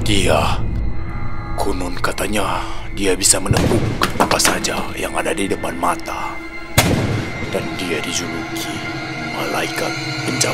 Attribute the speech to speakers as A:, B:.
A: Dia, konon katanya dia bisa menembuk apa saja yang ada di depan mata. Dan dia dijuluki malaikat penjaga